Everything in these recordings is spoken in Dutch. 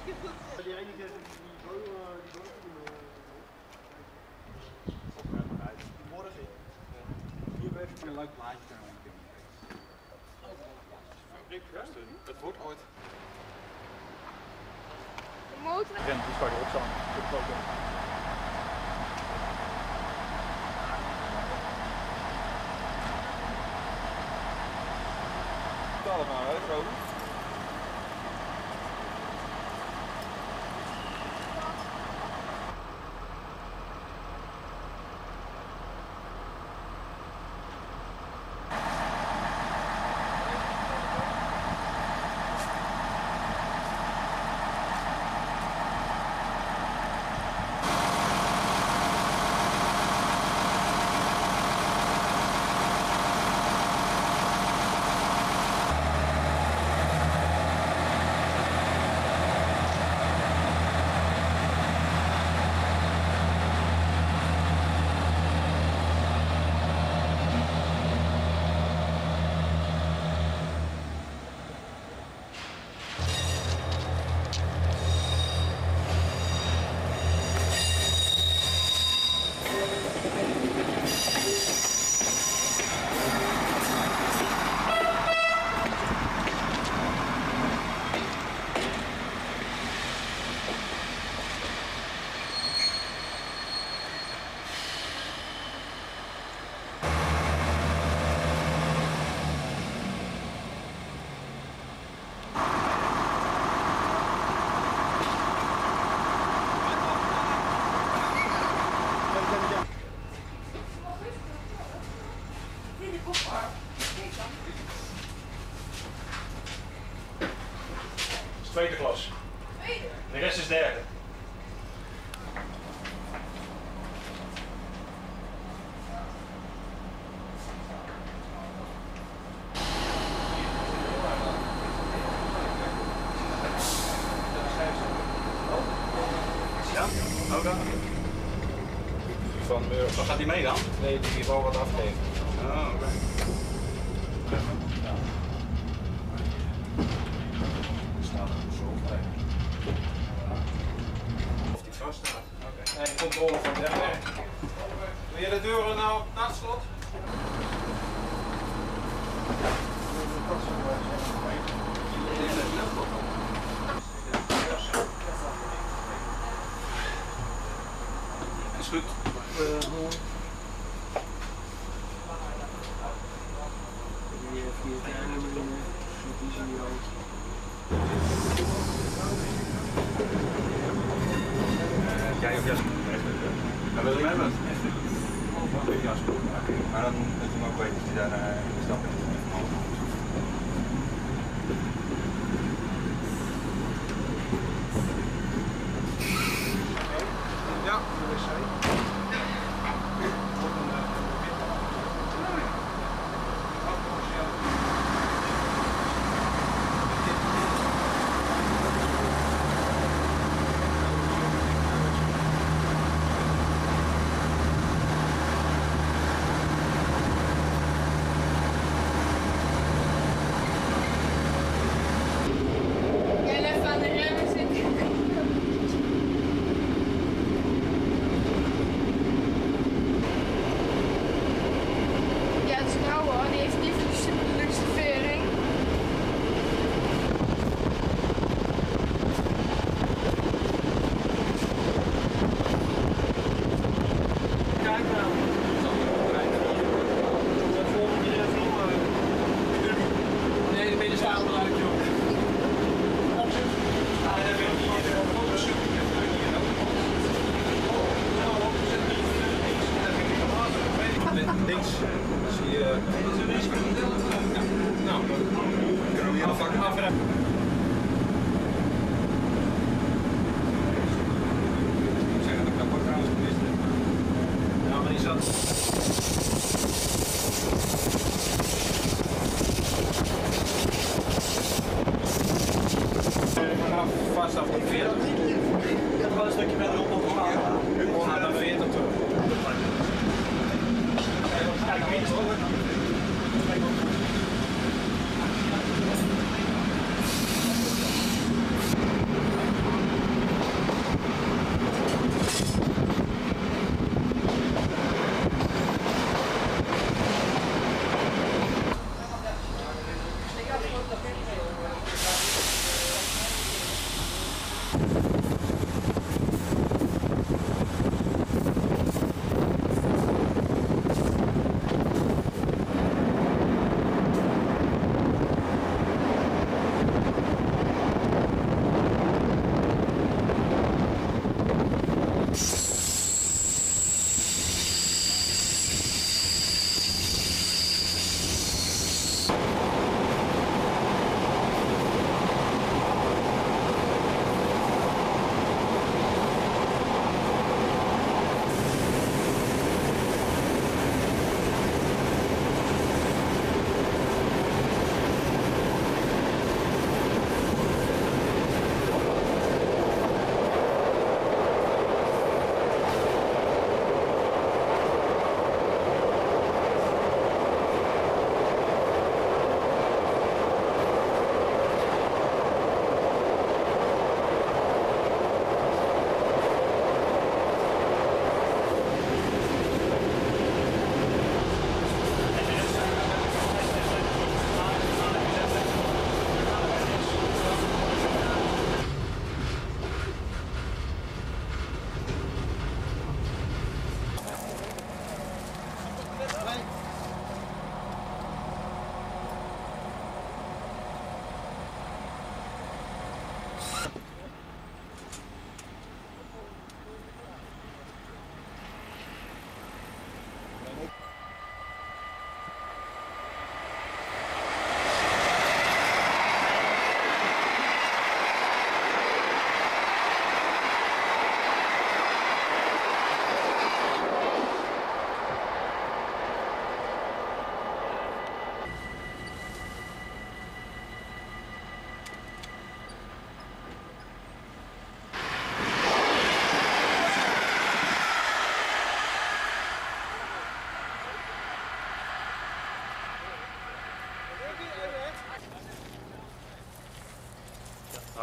Die enige die morgen. Hier werkt een leuk plaatje kunnen ontwikkelen. Het wordt ooit. De motor. En die start je opstaan. Allemaal, hè, Rode? Tweede klas. De rest is derde. Ja? Oh, dan. Van Wat gaat hij mee dan? Nee, die wil wat afgeven. Oh, oké. Of die vast staat. Oké. Nee, controle van het werk. Wil je de deuren nou na het slot? Is goed. Jij of Jasper? Dan wil je hebben. Jasper. Maar dan is het ook beter dat je daar in de stap in. Ja, de wc. Links zie je. Nou, dan kunnen we hier een vak afrijden. Ik zeg dat ik kapot trouwens gemist heb. Ja, maar die zat. Vanaf vast af op 40. Dat was een stukje verderop op de Gaat naar 40 terug. Kijk, winst hoor.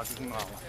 gaat hij niet halen.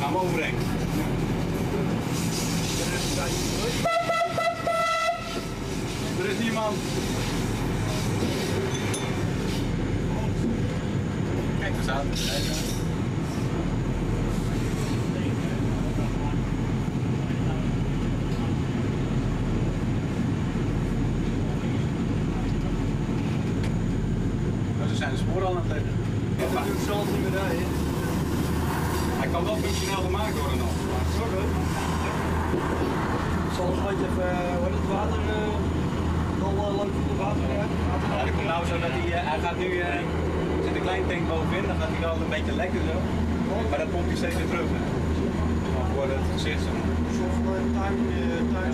gaan we overheen. Er is niemand. Kijk, daar staat het. Ze zijn de sporen al aan het leggen. Dat doet zelf niet meer rijden. Hij kan wel functioneel gemaakt worden nog. Oké. Ik zal een beetje even, wat het water, al lang voor het water rijden. Ja, dat komt nou zo dat hij gaat nu, er zit een klein tank bovenin, dan gaat hij wel een beetje lekker zo. Maar dat pompt hij steeds weer terug. Dan wordt het gezicht zo. Soms wel een thuis.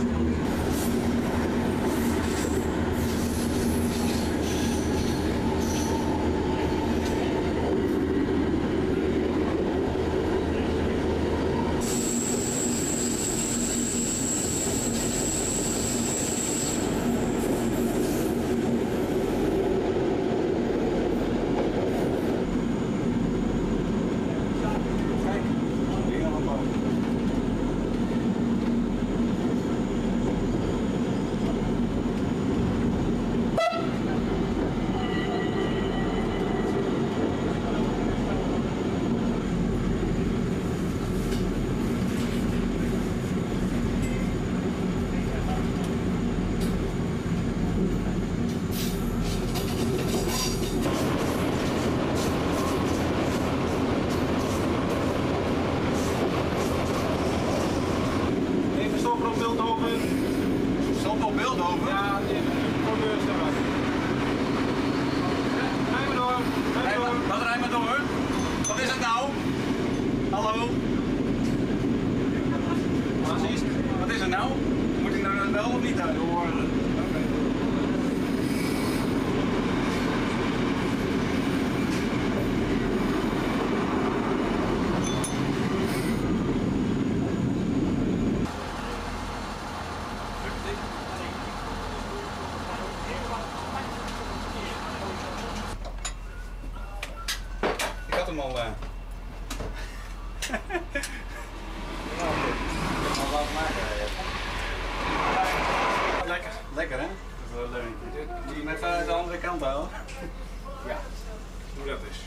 Hallo? Wat is er nou? Moet ik nou wel of niet uit horen? Ik had hem al. Lekker, lekker hè? Dat is wel leuk. Die met de andere kant houden. Ja, hoe dat is.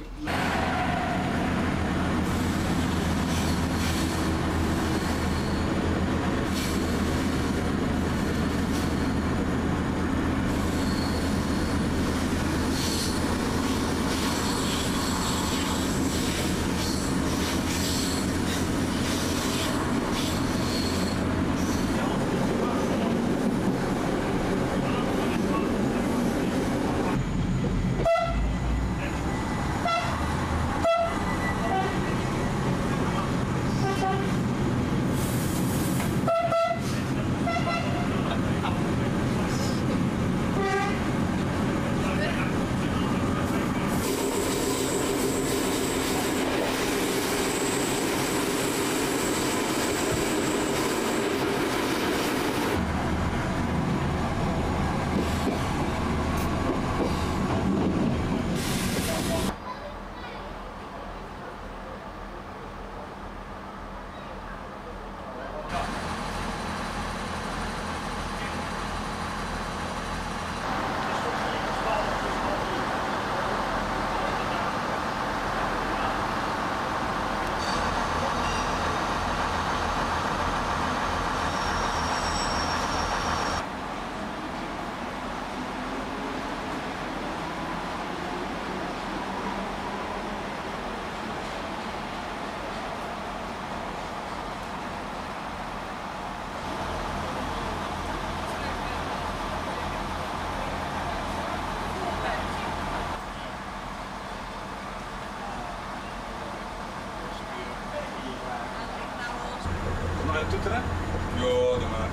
Nog even toeteren? Ja, doe maar.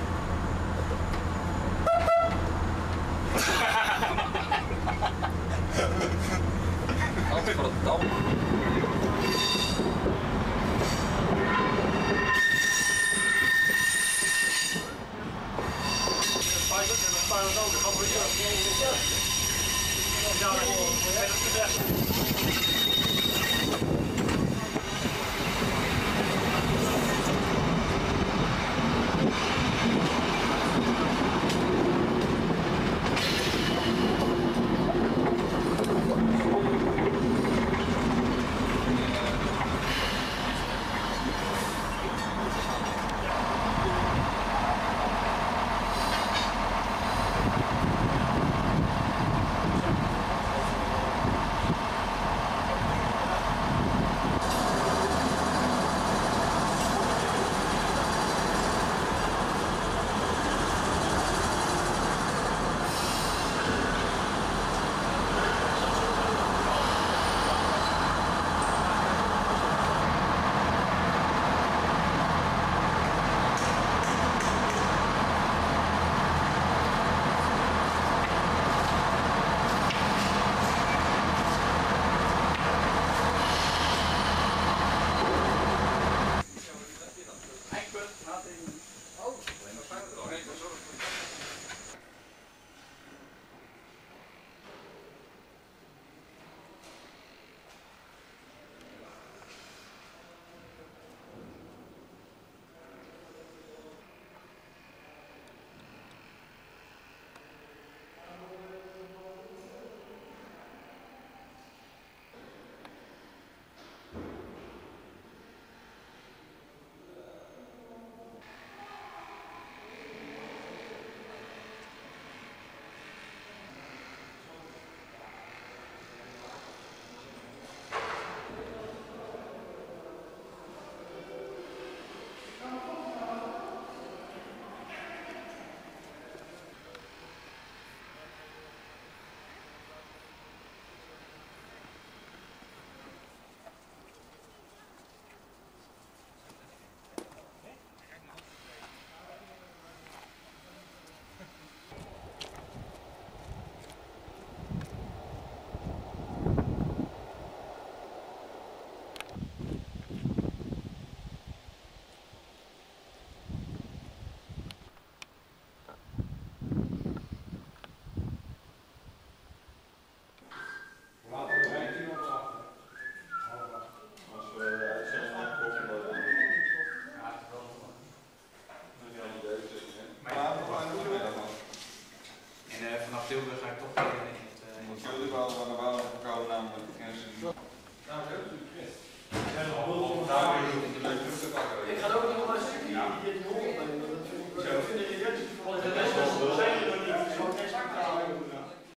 Godverdamme. Ik ga ook nog maar een stukje die hond opnemen. Dat vind ik